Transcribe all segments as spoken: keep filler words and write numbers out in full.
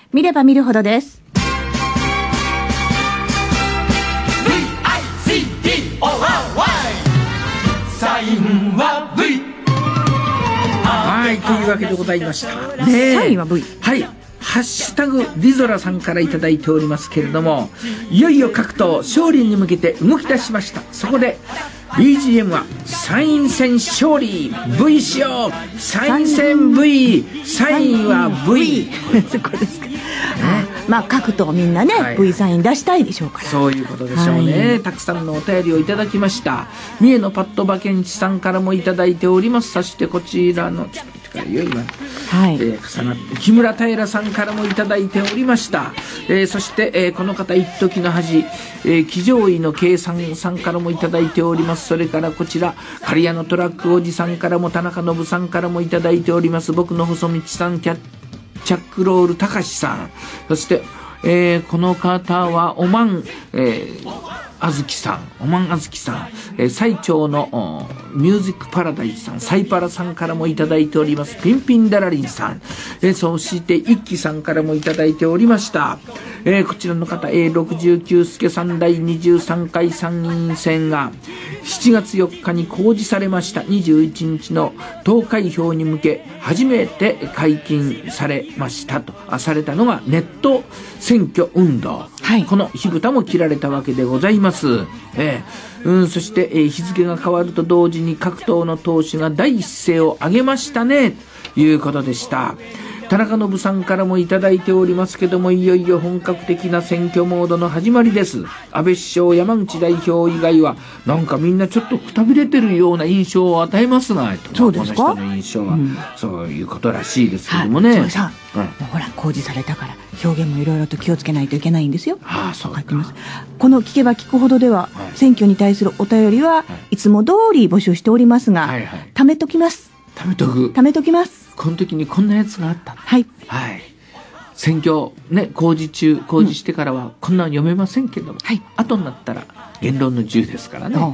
見れば見るほどです。 サインは V。 はい、というわけでございました。ね、 サインは V。 はい。ハッシュタグリゾラさんからいただいておりますけれども、いよいよ各党勝利に向けて動き出しました。そこで ビージーエム は参院選勝利 V しよう、参院選 V、 サインは V。 そこですか。まあ各党みんなね、はい、V サイン出したいでしょうから、そういうことでしょうね、はい、たくさんのお便りをいただきました。三重のパッド馬券地さんからもいただいております。そしてこちらのちょっと近いよ今、はい、えー、重なって木村平さんからもいただいておりました。えー、そして、えー、この方一時の恥、えー、騎乗位の計算さんからもいただいております。それからこちら刈谷のトラックおじさんからも田中信さんからもいただいております。僕の細道さん、キャッチャックロールたかしさん、そして、えー、この方はおまん、えーあずきさん、おまんあずきさん、えー、最長のミュージックパラダイスさん、サイパラさんからもいただいております。ピンピンダラリンさん、えー、そして一輝さんからもいただいておりました。えー、こちらの方、えー、ろくじゅうきゅう助さんだいにじゅうさんかい参議院選がしちがつよっかに公示されました。にじゅういちにちの投開票に向け初めて解禁されましたと、あされたのがネット選挙運動、はい、この火蓋も切られたわけでございます。えーうん、そして、えー、日付が変わると同時に各党の党首が第一声を上げましたねということでした。田中信さんからもいただいておりますけども、いよいよ本格的な選挙モードの始まりです。安倍首相、山口代表以外はなんかみんなちょっとくたびれてるような印象を与えますが、 そうですか、 この人の印象は、うん、そういうことらしいですけどもね、はい、そうさ、 うん、ほら公示されたから表現もいろいろと気をつけないといけないんですよ。 はあ、そうか。 この聞けば聞くほどでは、はい、選挙に対するお便りは、はい、いつも通り募集しておりますが、はいはい、貯めときます。 貯めとく。 貯めときます。 この時にこんなやつがあった。 はい。 はい。選挙ね、公示中、公示してからはこんなの読めませんけども、はい、後になったら言論の自由ですからね。はい。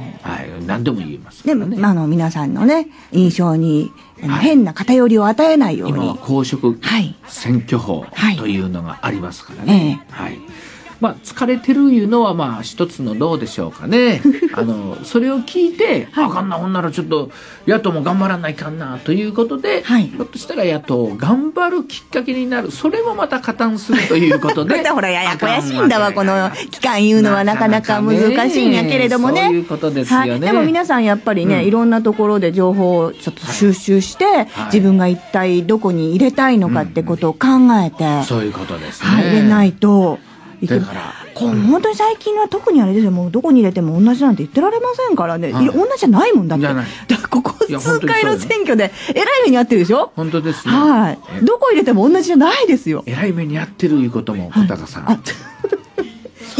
何でも言えますからね。 で、あの皆さんのね、印象に、はい、変な偏りを与えないように。 今は公職選挙法というのがありますからね。はい。はい、まあ、疲れてるいうのはまあ一つのどうでしょうかね。あのそれを聞いて、はい、あかんなほんならちょっと野党も頑張らないかんなということで、はい、ひょっとしたら野党頑張るきっかけになる、それもまた加担するということでほらややこやしいんだわこの期間いうのはなかなか難しいんやけれどもね。 そういうことですよね。はい、 でも皆さんやっぱりね、うん、いろんなところで情報をちょっと収集して、はい、自分が一体どこに入れたいのかってことを考えて、うんうん、 そういうことですね。 はい、入れないとだからこう本当に最近は特にあれですよ、もうどこに入れても同じなんて言ってられませんからね、はい、同じじゃないもんだって。だからここ数回の選挙でえらい目に遭ってるでしょ。 本当ですね。 はい、どこ入れても同じじゃないですよ。 えらい目に遭ってるいうことも小高さん、はい、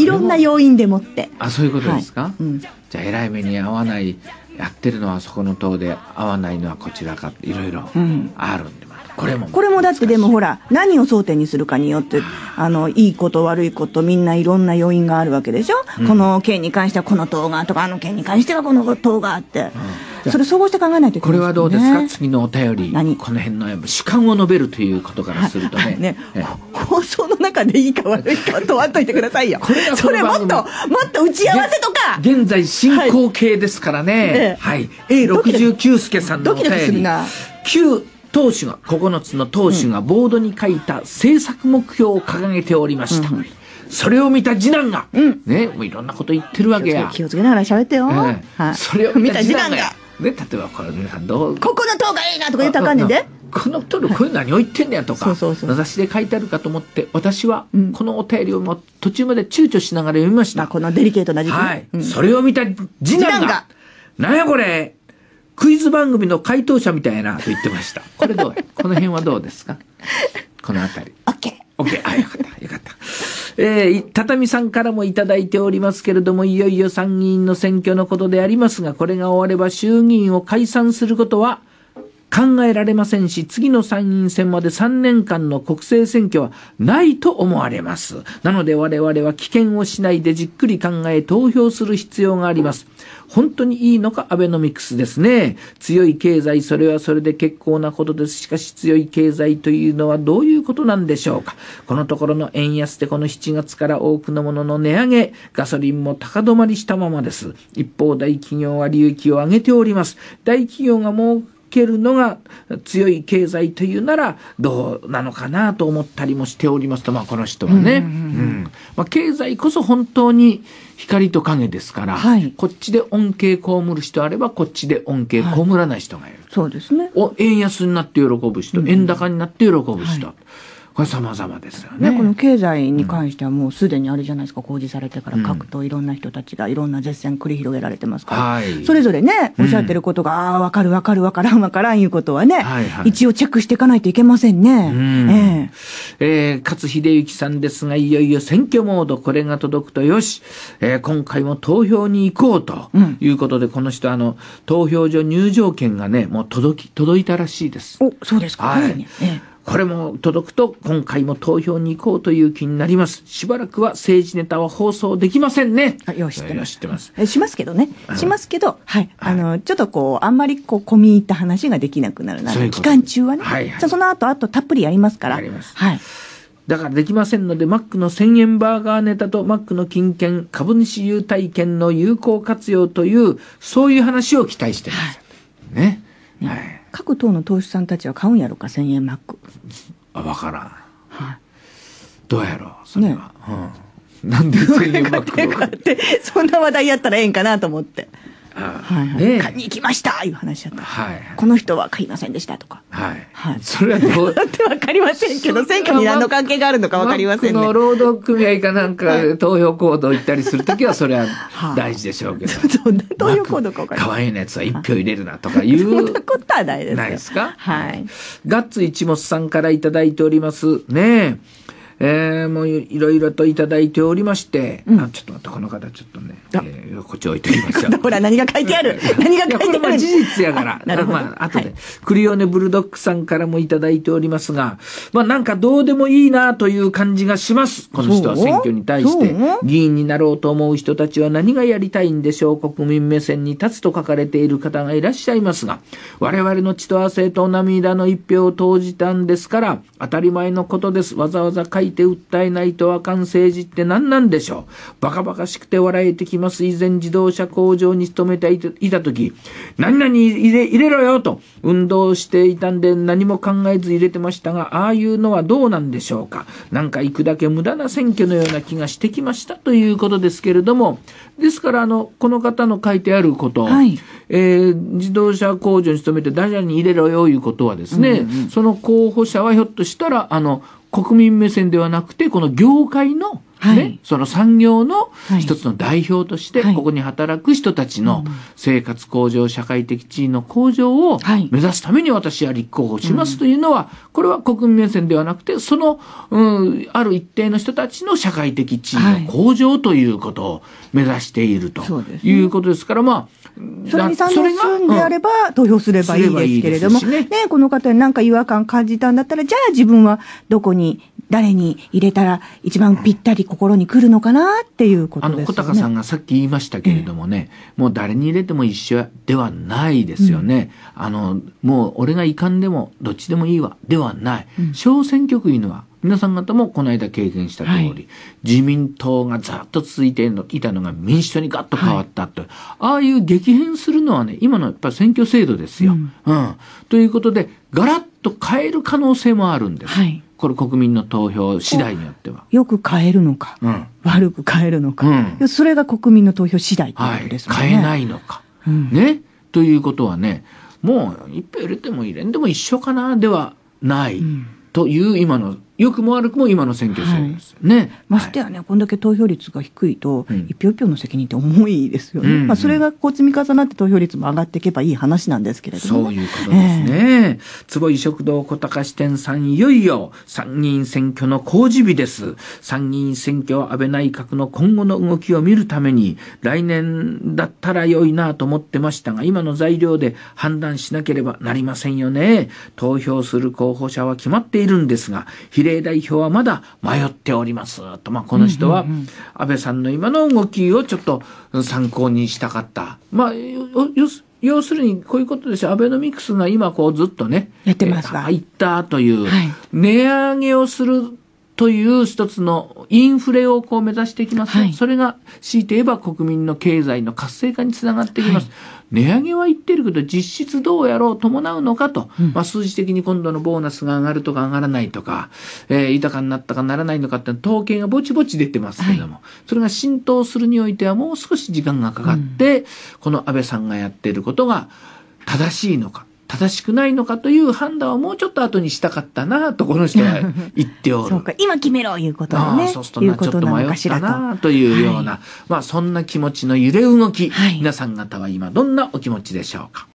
いろんな要因でもって。 あ、そういうことですか。 はい、うん、 じゃあえらい目に遭わない、やってるのはそこの党で、合わないのはこちらか、いろいろあるんで、これもこれもだってでもほら何を争点にするかによってあのいいこと悪いことみんないろんな要因があるわけでしょ、うん、この件に関してはこの党がとかあの件に関してはこの党があって、うん、それ総合して考えないといけないですよね。これはどうですか、次のお便り。何この辺の主観を述べるということからすると ね, ね放送の中でいいか悪いか問わんといてくださいよ。これそれもっともっと打ち合わせとか現在進行形ですからね。はい、はい、エーろくじゅうきゅう 助さんのお便り、ドキドキするな。旧党首がここのつの党首がボードに書いた政策目標を掲げておりました、うん、それを見た次男が、うん、ね、もういろんなこと言ってるわけや。 気をつけながら喋ってよ、えーはい、それを見た次男が、ね、例えばこれ皆さんどうここの党がいいなとか言ったらあかんねんで、 この党でこれ何を言ってんねやとか名指しで書いてあるかと思って、私はこのお便りをも途中まで躊躇しながら読みました、 まあ、このデリケートな時期、 はい、うん、それを見た次男がなんやこれクイズ番組の回答者みたいなと言ってました。これどうこの辺はどうですか、このあたり。 オッケーオッケー、あ、よかったよかった。えー、畳さんからもいただいておりますけれども、いよいよ参議院の選挙のことでありますが、これが終われば衆議院を解散することは考えられませんし、次の参院選までさんねんかんの国政選挙はないと思われます。なので我々は棄権をしないでじっくり考え投票する必要があります。本当にいいのかアベノミクスですね。強い経済、それはそれで結構なことです。しかし強い経済というのはどういうことなんでしょうか。このところの円安でこのしちがつから多くのものの値上げ、ガソリンも高止まりしたままです。一方大企業は利益を上げております。大企業がもうけるのが強い経済というならどうなのかなと思ったりもしておりますと、まあ、この人はね、うんうんうんまあ、経済こそ本当に光と影ですから、はい、こっちで恩恵被る人あればこっちで恩恵被らない人がいる、はい、 そうですね。 お円安になって喜ぶ人、うん、円高になって喜ぶ人、はい、これ様々ですよね。 ね、この経済に関してはもうすでにあれじゃないですか、公示されてから各党いろんな人たちがいろんな絶戦繰り広げられてますから、はい、それぞれねおっしゃってることが、うん、ああ分かる分かる分からん分からんいうことはね、はいはい、一応チェックしていかないといけませんね。うんえーえー、勝秀幸さんですが、いよいよ選挙モード、これが届くとよし、えー、今回も投票に行こうということで、うん、この人あの投票所入場券がねもう届き届いたらしいです。 おそうですか、はい、ねえーこれも届くと今回も投票に行こうという気になります。しばらくは政治ネタは放送できませんね。 あ、よし知ってます。知ってます。えしますけどね。しますけど、はい。あの、ちょっとこう、あんまりこう、込み入った話ができなくなるなら、期間中はね。はい、はい。その後、あとたっぷりやりますから。やります。はい。 だからできませんので、マックのせんえんバーガーネタとマックの金券、株主優待券の有効活用という、そういう話を期待してます。はい、ね。 ねはい。各党の党首さんたちは買うんやろか、せんえんマック。 あ、わからん。はい。どうやろう、それは。ねうん、なんでせんえんマックを。 ってそんな話題やったらええんかなと思って。はいはいね、買いに行きましたいう話だった、はいはい、この人は買いませんでしたとか、 はいはい、それはどうって分かりませんけど選挙に何の関係があるのか分かりませんね。 マックの労働組合かなんかで投票行動行ったりするときはそれは大事でしょうけど、はあ、どんな投票行動か分かりません。 可愛いなやつは一票入れるなとかいうそんなことはないですよ。 ないですか。 はい。 ガッツ一物さんからいただいておりますね。えー、もういろいろといただいておりまして、うん、あちょっと待って、この方ちょっとね、えー、こっち置いてきました。 ほら何が書いてある何が書いてある。 これは事実やからあまあ後で、はい、クリオネブルドッグさんからもいただいておりますが、まあなんかどうでもいいなという感じがします。この人は選挙に対して議員になろうと思う人たちは何がやりたいんでしょう。国民目線に立つと書かれている方がいらっしゃいますが、我々の血と汗と涙の一票を投じたんですから当たり前のことです。わざわざ書いて訴えないとあかん政治って何なんでしょう。バカバカしくて笑えてきます。以前自動車工場に勤めていた時、何々入れ、入れろよと運動していたんで何も考えず入れてましたが、ああいうのはどうなんでしょうか。なんか行くだけ無駄な選挙のような気がしてきましたということですけれども、ですからあのこの方の書いてあること、はい、えー、自動車工場に勤めて誰々に入れろよいうことはですね、うんうん、その候補者はひょっとしたらあの国民目線ではなくてこの業界の、ね、はい、その産業の一つの代表として、はい、ここに働く人たちの生活向上、社会的地位の向上を目指すために私は立候補しますというのは、これは国民目線ではなくてその、うん、ある一定の人たちの社会的地位の向上ということを目指しているということですから、まあそれに賛同するんであれば、うん、投票すればいいですけれども、ねね、この方に何か違和感感じたんだったら、じゃあ自分はどこに誰に入れたら一番ぴったり心に来るのかなっていうことですよね。 あの小高さんがさっき言いましたけれどもね、えー、もう誰に入れても一緒ではないですよね、うん、あのもう俺がいかんでもどっちでもいいわではない、うん、小選挙区いうのは皆さん方もこの間経験した通り、はい、自民党がざっと続いていたのが民主党にガッと変わったと、はい、ああいう激変するのはね今のやっぱり選挙制度ですよ、うんうん、ということでガラッと変える可能性もあるんです、はい、これ国民の投票次第によってはよく変えるのか、うん、悪く変えるのか、うん、それが国民の投票次第ということですもんね、 はい、変えないのか、うん、ねということはねもう一票入れても入れんでも一緒かなではない、うん、という今の良くも悪くも今の選挙制ですよね、はい、 ましてやね、こんだけ投票率が低いと、うん、一票一票の責任って重いですよね、うんうん、まあ、それがこう積み重なって投票率も上がっていけばいい話なんですけれども、 ね、そういうことですね、えー、坪井食堂小高支店さん、いよいよ参議院選挙の公示日です。参議院選挙は安倍内閣の今後の動きを見るために来年だったら良いなと思ってましたが、今の材料で判断しなければなりませんよね。投票する候補者は決まっているんですが、比例代表はまだ迷っておりますと、まあ、この人は安倍さんの今の動きをちょっと参考にしたかった。まあ、要するにこういうことですよ。アベノミクスが今こうずっとねやってますが、 入ったという、はい、値上げをするという一つのインフレをこう目指していきます、はい、それが強いて言えば国民の経済の活性化につながっていきます、はい、値上げは言ってるけど実質どうやろう伴うのかと、うん、まあ、数字的に今度のボーナスが上がるとか上がらないとか、えー、豊かになったかならないのかって統計がぼちぼち出てますけれども、はい、それが浸透するにおいてはもう少し時間がかかって、うん、この安倍さんがやっていることが正しいのか正しくないのかという判断はもうちょっと後にしたかったなとこの人は言っておる。 そうか、今決めろいうことでね。 そうするとなちょっと迷ったなというような、はい、まあそんな気持ちの揺れ動き、はい、皆さん方は今どんなお気持ちでしょうか。